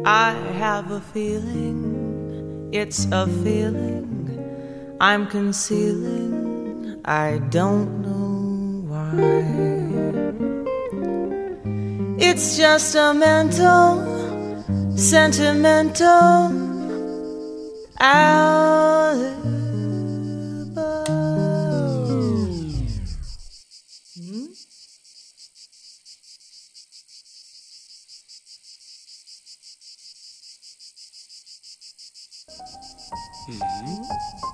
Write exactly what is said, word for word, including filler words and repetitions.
I have a feeling, it's a feeling I'm concealing, I don't know why. It's just a mental, sentimental alibi. Hmm? Mm-hmm.